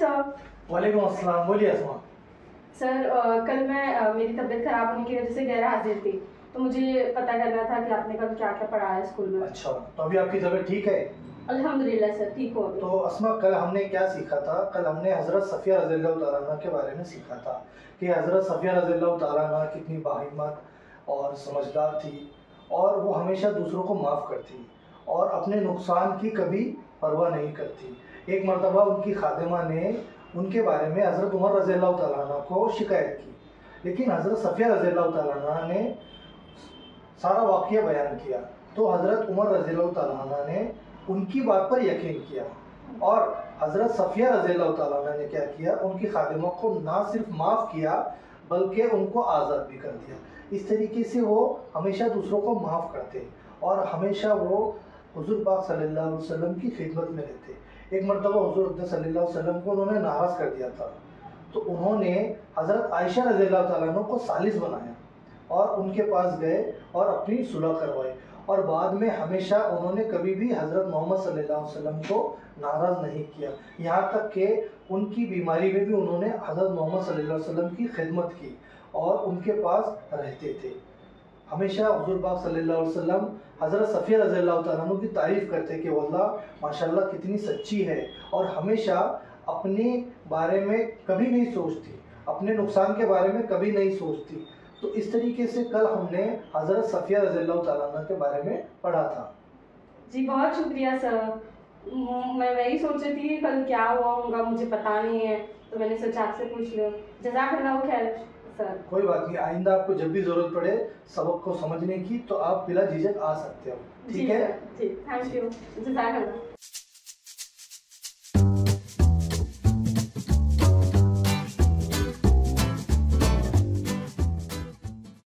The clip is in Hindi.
सर। वालेकुम अस्सलाम। बोलिए अस्मा। सर कल मैं मेरी तबीयत खराब होने की वजह से गैर हाजिर थी, तो मुझे पता करना था कि आपने कल क्या क्या पढ़ाया स्कूल में। अच्छा, तो अभी आपकी तबीयत ठीक है? अल्हम्दुलिल्लाह सर, ठीक हो। तो अस्मा, कल हमने क्या सीखा था? कल हमने हज़रत सफ़िया रज़ियल्लाहु तआला अन्हा के बारे में सीखा था कि हज़रत सफ़िया रज़ियल्लाहु तआला अन्हा कितनी बाहिम्मत और समझदार थी, और वो हमेशा दूसरों को माफ़ करती और अपने नुकसान की कभी परवाह नहीं करती। एक मरतबा उनकी खादिमा ने उनके बारे में हज़रत उमर रज़ियल्लाहु तआला अन्हा को शिकायत की, लेकिन हज़रत सफ़िया रज़ियल्लाहु तआला अन्हा ने सारा वाक़या बयान किया। तो हज़रत उमर रज़ियल्लाहु तआला अन्हा ने उनकी बात पर यकीन किया, और हज़रत सफ़िया रज़ियल्लाहु तआला अन्हा ने क्या किया, उनकी खादिमा को ना सिर्फ माफ़ किया बल्कि उनको आज़ाद भी कर दिया। इस तरीके से वो हमेशा दूसरों को माफ़ करते और हमेशा वो हुज़ूर पाक सल्लल्लाहु अलैहि वसल्लम की खिदमत में रहते। एक मरतबा हुज़ूर अक़दस सल्लल्लाहु अलैहि वसल्लम को उन्होंने नाराज़ कर दिया था, तो उन्होंने हज़रत आयशा रज़ियल्लाहु तआला अन्हा को सालिस बनाया और उनके पास गए और अपनी सुलह करवाई, और बाद में हमेशा उन्होंने कभी भी हज़रत मोहम्मद सल्लल्लाहु अलैहि वसल्लम को नाराज़ नहीं किया। यहाँ तक कि उनकी बीमारी में भी उन्होंने हज़रत मोहम्मद सल्लल्लाहु अलैहि वसल्लम की खिदमत की और उनके पास रहते थे। हमेशा हुज़ूर पाक सल्लल्लाहु अलैहि वसल्लम हज़रत सफ़िया रज़ियल्लाहु तआला अन्हा की तारीफ़ करते कि वल्लाह माशाल्लाह कितनी सच्ची है, और हमेशा अपने बारे में कभी नहीं सोचती, अपने नुकसान के बारे में कभी नहीं सोचती। तो इस तरीके से कल हमने हज़रत सफ़िया रज़ियल्लाहु तआला अन्हा के बारे में पढ़ा था। जी बहुत शुक्रिया सर। मैं वही सोच रही थी कल क्या हुआ होगा, मुझे पता नहीं है, तो मैंने सोचा आपसे पूछ लो। जज़ाकल्लाह खैर सर। कोई बात नहीं, आइंदा आपको जब भी ज़रूरत पड़े सबक को समझने की, तो आप बिला झिझक आ सकते हो। ठीक है? जी थैंक यू। जज़ाकल्लाह।